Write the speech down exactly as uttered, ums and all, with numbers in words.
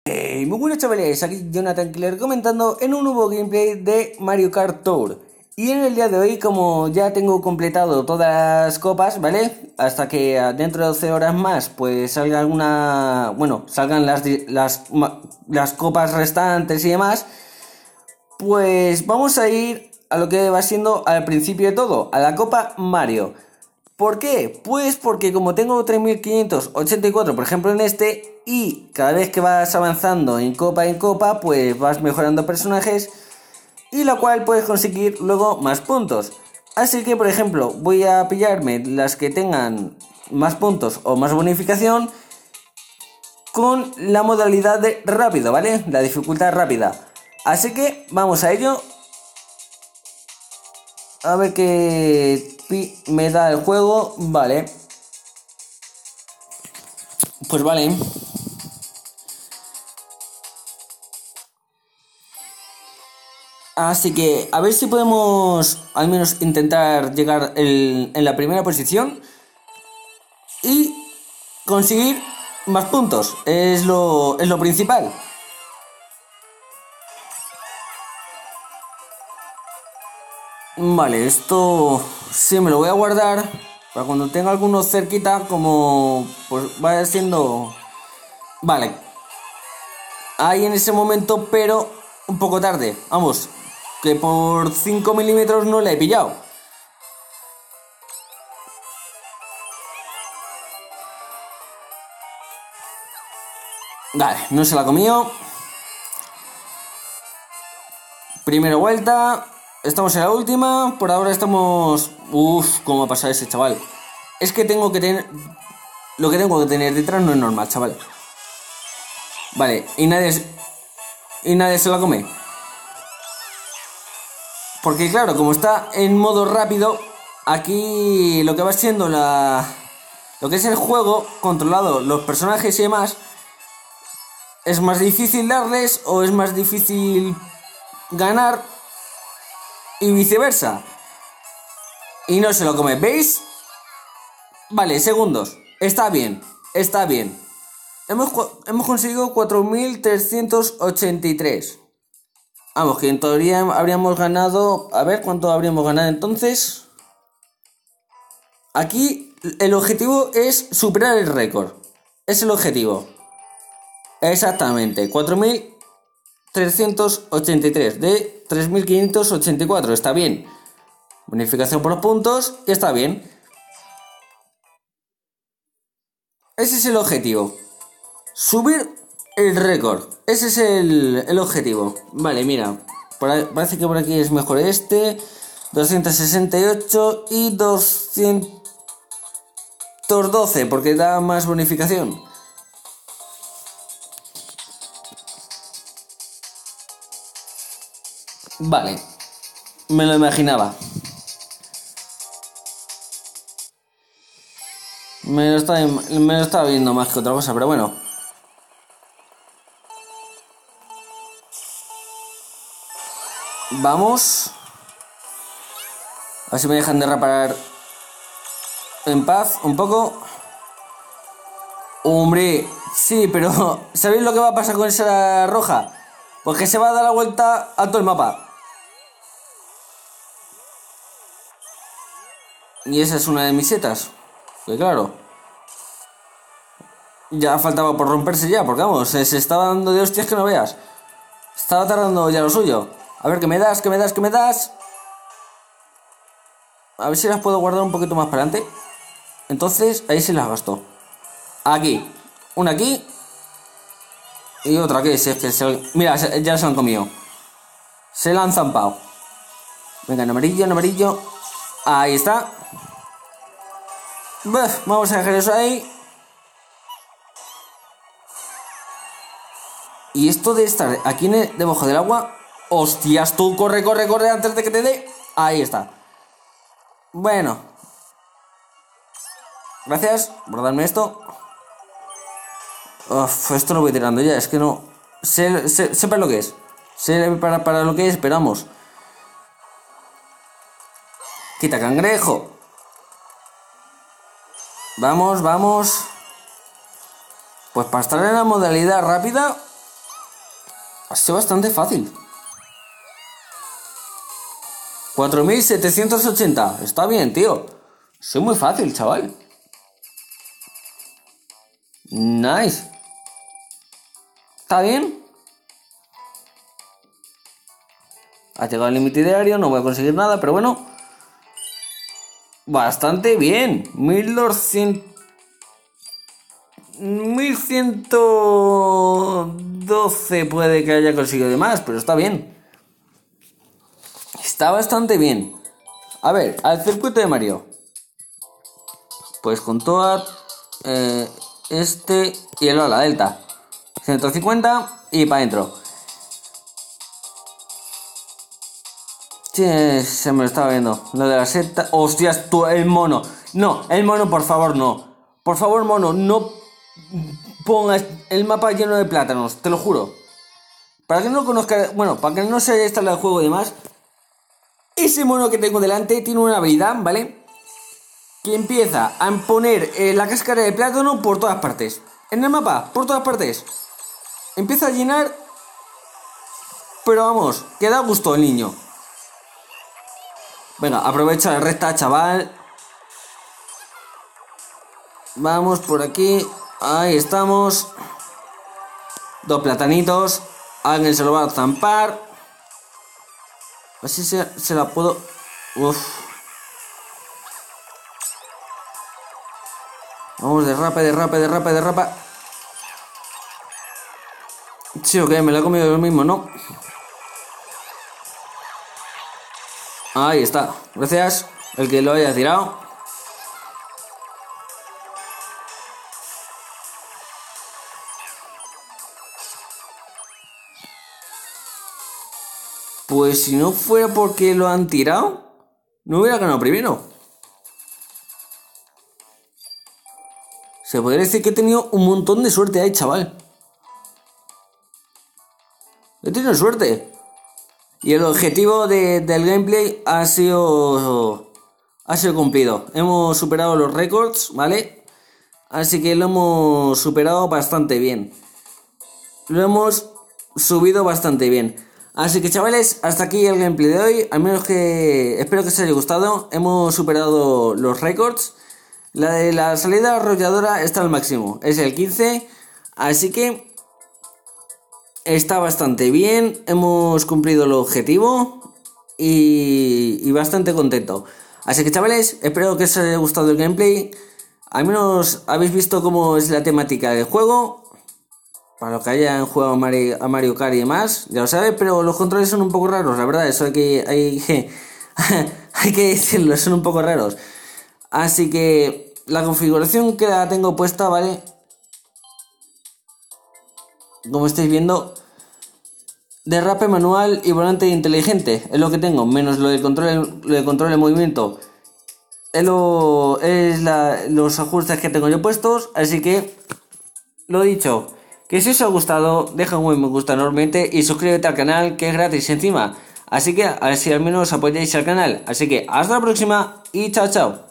Hey, muy buenas chavales, aquí Jonathan Killer comentando en un nuevo gameplay de Mario Kart Tour. Y en el día de hoy, como ya tengo completado todas las copas, ¿vale? Hasta que dentro de doce horas más, pues salga alguna... Bueno, salgan las, las, las copas restantes y demás. Pues vamos a ir a lo que va siendo al principio de todo, a la Copa Mario. ¿Por qué? Pues porque como tengo tres mil quinientos ochenta y cuatro, por ejemplo, en este, y cada vez que vas avanzando en copa en copa, pues vas mejorando personajes, y la cual puedes conseguir luego más puntos. Así que, por ejemplo, voy a pillarme las que tengan más puntos o más bonificación con la modalidad de rápido, ¿vale? La dificultad rápida. Así que vamos a ello. A ver qué me da el juego. Vale. Pues vale. Así que a ver si podemos al menos intentar llegar el, en la primera posición y conseguir más puntos. Es lo, es lo principal. Vale, esto sí me lo voy a guardar para cuando tenga alguno cerquita, como pues vaya siendo... Vale. Ahí en ese momento, pero un poco tarde. Vamos, que por cinco milímetros no la he pillado. Vale, no se la ha comido. Primera vuelta. Estamos en la última. Por ahora estamos... Uf, cómo ha pasado ese chaval. Es que tengo que tener... Lo que tengo que tener detrás no es normal, chaval. Vale, y nadie... Y nadie se la come. Porque claro, como está en modo rápido, aquí lo que va siendo la... Lo que es el juego, controlado los personajes y demás, es más difícil darles o es más difícil ganar y viceversa. Y no se lo come, ¿veis? Vale, segundos. Está bien, está bien. Hemos, hemos conseguido cuatro mil trescientos ochenta y tres. Vamos, que en teoría habríamos ganado... A ver, ¿cuánto habríamos ganado entonces? Aquí el objetivo es superar el récord. Es el objetivo. Exactamente, cuatro mil trescientos ochenta y tres de tres mil quinientos ochenta y cuatro. Está bien. Bonificación por puntos y está bien. Ese es el objetivo. Subir el récord. Ese es el, el objetivo. Vale, mira. Por ahí, parece que por aquí es mejor este. doscientos sesenta y ocho y doscientos doce porque da más bonificación. Vale. Me lo imaginaba. Me lo estaba, me lo estaba viendo más que otra cosa, pero bueno. Vamos. A ver si me dejan derrapar en paz un poco. Hombre, sí, pero ¿sabéis lo que va a pasar con esa roja? Pues que se va a dar la vuelta a todo el mapa. Y esa es una de mis setas. Pues claro. Ya faltaba por romperse ya, porque vamos, se, se estaba dando de hostias que no veas. Estaba tardando ya lo suyo. A ver, ¿qué me das? ¿Qué me das? ¿Qué me das? A ver si las puedo guardar un poquito más para adelante. Entonces, ahí sí las gasto. Aquí. Una aquí. Y otra aquí. Si es que se... Mira, ya se han comido. Se la han zampado. Venga, en amarillo, en amarillo. Ahí está. Buf, vamos a dejar eso ahí. Y esto de estar aquí debajo del agua. Hostias, tú corre, corre, corre antes de que te dé. Ahí está. Bueno. Gracias por darme esto. Uf, esto lo voy tirando ya, es que no... Sé, sé, sepa lo que es. Sé para, para lo que es, pero vamos. Quita cangrejo. Vamos, vamos. Pues para estar en la modalidad rápida Ha sido bastante fácil. cuatro mil setecientos ochenta. Está bien, tío. Soy muy fácil, chaval. Nice. ¿Está bien? Ha llegado el límite diario, no voy a conseguir nada, pero bueno. Bastante bien. mil doscientos... mil ciento doce puede que haya conseguido de más, pero está bien. Está bastante bien. A ver, al circuito de Mario. Pues con Toad, eh, este y el ala delta. ciento cincuenta y para adentro. Sí, se me lo estaba viendo. Lo de la seta. Hostias, tú, el mono. No, el mono, por favor, no. Por favor, mono, no pongas el mapa lleno de plátanos, te lo juro. Para que no conozca, bueno, para que no se haya instalado el juego y demás, ese mono que tengo delante tiene una habilidad, ¿vale? Que empieza a poner eh, la cáscara de plátano por todas partes. En el mapa, por todas partes. Empieza a llenar. Pero vamos, que da gusto el niño. Venga, aprovecha la recta, chaval. Vamos por aquí. Ahí estamos. Dos platanitos. Alguien se lo va a zampar. A ver si se, se la puedo... Uf. Vamos, derrapa, derrapa, derrapa, derrapa. Sí, ok, me la he comido yo mismo, ¿no? Ahí está. Gracias. El que lo haya tirado. Pues si no fuera porque lo han tirado, no hubiera ganado primero. Se podría decir que he tenido un montón de suerte ahí, chaval. He tenido suerte. Y el objetivo de, del gameplay ha sido, ha sido cumplido. Hemos superado los récords, ¿vale? Así que lo hemos superado bastante bien. Lo hemos subido bastante bien. Así que chavales, hasta aquí el gameplay de hoy. Al menos que espero que os haya gustado. Hemos superado los récords. La de la salida arrolladora está al máximo. Es el quince. Así que está bastante bien. Hemos cumplido el objetivo. Y, y bastante contento. Así que chavales, espero que os haya gustado el gameplay. Al menos habéis visto cómo es la temática del juego. Para los que hayan jugado a Mario, a Mario Kart y demás, ya lo sabéis, pero los controles son un poco raros, la verdad, eso hay que, hay que, hay que decirlo, son un poco raros. Así que la configuración que la tengo puesta, ¿vale? Como estáis viendo, derrape manual y volante inteligente, es lo que tengo, menos lo de control, lo de control de movimiento. Es, lo, es la, los ajustes que tengo yo puestos, así que, lo dicho. Que si os ha gustado, deja un buen me gusta enormemente y suscríbete al canal, que es gratis encima. Así que a ver si al menos apoyáis al canal. Así que hasta la próxima y chao chao.